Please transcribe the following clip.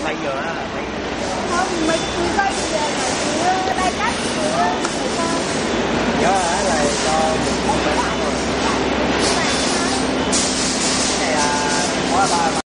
Thay giờ đó. Không, mấy túi dây thì là túi đai cắt, túi con. Nhớ là cho một con rồi. Cái này là mỗi ba